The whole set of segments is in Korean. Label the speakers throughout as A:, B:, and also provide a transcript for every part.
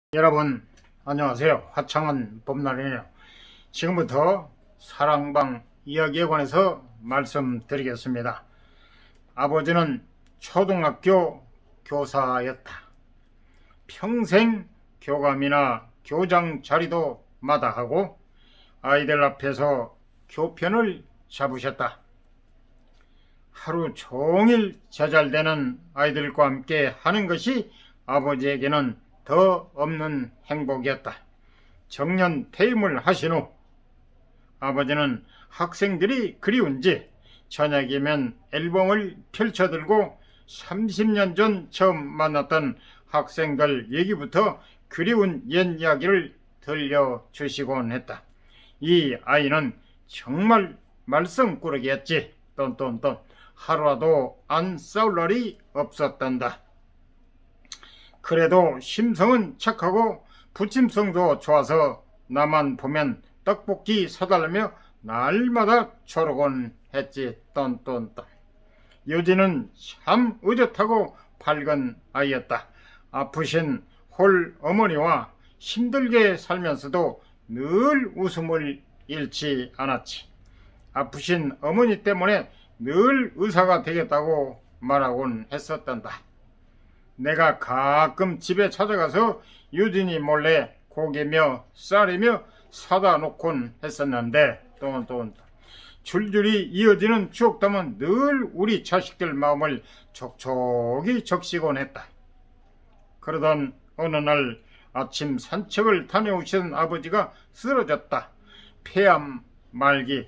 A: 여러분 안녕하세요. 화창한 봄날이네요. 지금부터 사랑방 이야기에 관해서 말씀드리겠습니다. 아버지는 초등학교 교사였다. 평생 교감이나 교장 자리도 마다하고 아이들 앞에서 교편을 잡으셨다. 하루 종일 자잘대는 아이들과 함께 하는 것이 아버지에게는 더 없는 행복이었다. 정년 퇴임을 하신 후 아버지는 학생들이 그리운지 저녁이면 앨범을 펼쳐들고 30년 전 처음 만났던 학생들 얘기부터 그리운 옛 이야기를 들려주시곤 했다. 이 아이는 정말 말썽꾸러기였지. 하루라도 안 싸울 날이 없었단다. 그래도 심성은 착하고 부침성도 좋아서 나만 보면 떡볶이 사달라며 날마다 저러곤 했지. 유진은 참 의젓하고 밝은 아이였다. 아프신 홀 어머니와 힘들게 살면서도 늘 웃음을 잃지 않았지. 아프신 어머니 때문에 늘 의사가 되겠다고 말하곤 했었단다. 내가 가끔 집에 찾아가서 유진이 몰래 고기며 쌀이며 사다 놓곤 했었는데 줄줄이 이어지는 추억담은 늘 우리 자식들 마음을 촉촉이 적시곤 했다. 그러던 어느 날 아침 산책을 다녀오신 아버지가 쓰러졌다. 폐암 말기.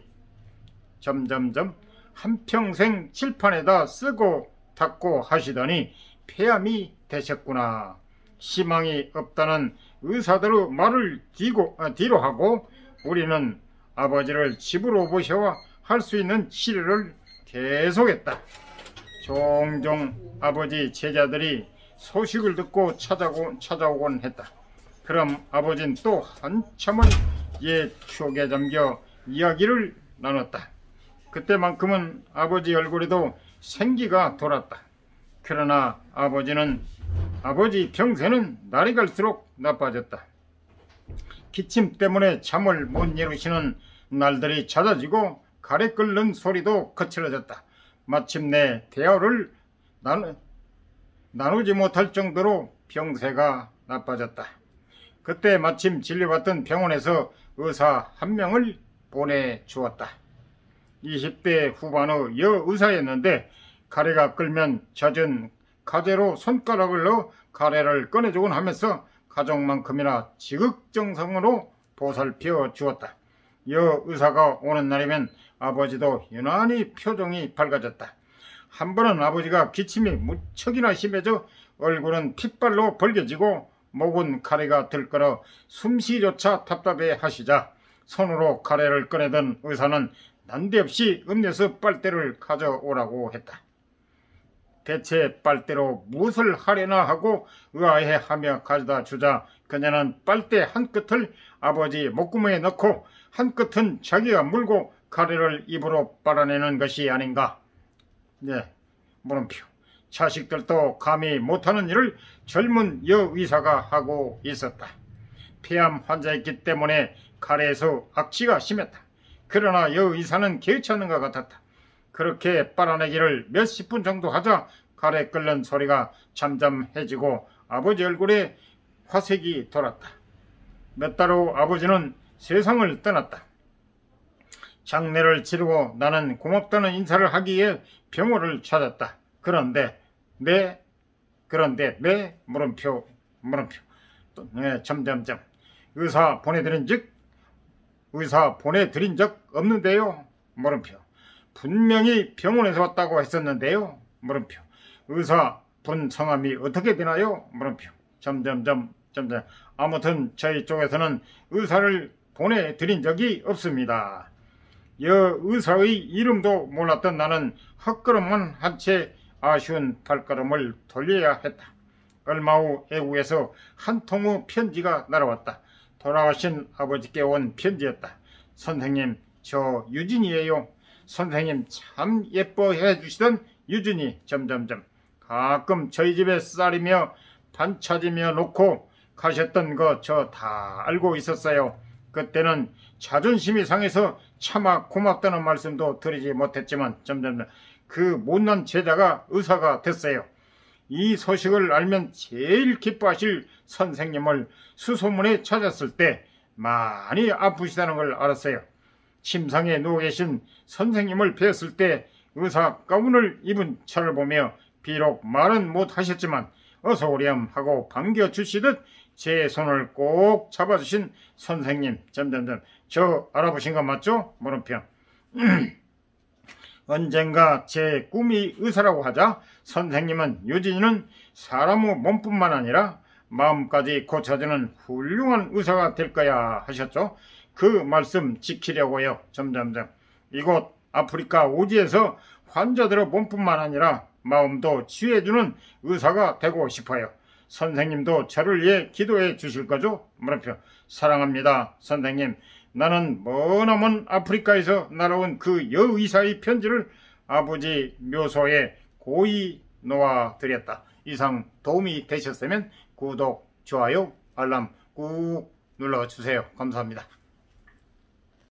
A: 한평생 칠판에다 쓰고 닦고 하시더니 폐암이 되셨구나. 희망이 없다는 의사들의 말을 뒤로 하고 우리는 아버지를 집으로 모셔와 할 수 있는 치료를 계속했다. 종종 아버지 제자들이 소식을 듣고 찾아오곤 했다. 그럼 아버지는 또 한참을 옛 추억에 잠겨 이야기를 나눴다. 그때만큼은 아버지 얼굴에도 생기가 돌았다. 그러나 아버지 병세는 날이 갈수록 나빠졌다. 기침 때문에 잠을 못 이루시는 날들이 잦아지고 가래 끓는 소리도 거칠어졌다. 마침내 대화를 나누지 못할 정도로 병세가 나빠졌다. 그때 마침 진료받던 병원에서 의사 한 명을 보내주었다. 20대 후반의 여의사였는데 가래가 끓면 젖은 가재로 손가락을 넣어 가래를 꺼내주곤 하면서 가족만큼이나 지극정성으로 보살펴 주었다. 여의사가 오는 날이면 아버지도 유난히 표정이 밝아졌다. 한 번은 아버지가 기침이 무척이나 심해져 얼굴은 핏발로 벌겨지고 목은 가래가 들끓어 숨쉬기조차 답답해 하시자 손으로 가래를 꺼내던 의사는 난데없이 음료수 빨대를 가져오라고 했다. 대체 빨대로 무엇을 하려나 하고 의아해하며 가져다 주자 그녀는 빨대 한 끝을 아버지 목구멍에 넣고 한 끝은 자기가 물고 가래를 입으로 빨아내는 것이 아닌가. 물음표. 자식들도 감히 못하는 일을 젊은 여의사가 하고 있었다. 폐암 환자였기 때문에 가래에서 악취가 심했다. 그러나 여의사는 개의치 않는 것 같았다. 그렇게 빨아내기를 몇십 분 정도 하자 가래 끓는 소리가 잠잠해지고 아버지 얼굴에 화색이 돌았다. 몇 달 후 아버지는 세상을 떠났다. 장례를 치르고 나는 고맙다는 인사를 하기 위해 병원을 찾았다. 그런데 물음표. 의사 보내드린 적 없는데요. 물음표. 분명히 병원에서 왔다고 했었는데요. 물음표. 의사 분 성함이 어떻게 되나요? 물음표. 아무튼 저희 쪽에서는 의사를 보내드린 적이 없습니다. 여의사의 이름도 몰랐던 나는 헛걸음만 한 채 아쉬운 발걸음을 돌려야 했다. 얼마 후 애국에서 한 통의 편지가 날아왔다. 돌아가신 아버지께 온 편지였다. 선생님, 저 유진이에요. 선생님 참 예뻐해 주시던 유진이. 가끔 저희 집에 쌀이며 반 찾으며 놓고 가셨던 거 저 다 알고 있었어요. 그때는 자존심이 상해서 차마 고맙다는 말씀도 드리지 못했지만 점점 그 못난 제자가 의사가 됐어요. 이 소식을 알면 제일 기뻐하실 선생님을 수소문에 찾았을 때 많이 아프시다는 걸 알았어요. 침상에 누워 계신 선생님을 뵈었을 때 의사 가운을 입은 저를 보며 비록 말은 못하셨지만 어서 오렴 하고 반겨주시듯 제 손을 꼭 잡아주신 선생님 저 알아보신 거 맞죠? 물음표. 언젠가 제 꿈이 의사라고 하자 선생님은 유진이는 사람의 몸뿐만 아니라 마음까지 고쳐주는 훌륭한 의사가 될 거야 하셨죠. 그 말씀 지키려고요. 이곳 아프리카 오지에서 환자들의 몸뿐만 아니라 마음도 치유해주는 의사가 되고 싶어요. 선생님도 저를 위해 기도해 주실 거죠? 물음표. 사랑합니다 선생님. 나는 머나먼 아프리카에서 날아온 그 여의사의 편지를 아버지 묘소에 고이 놓아드렸다. 이상 도움이 되셨다면 구독, 좋아요, 알람 꾹 눌러주세요. 감사합니다.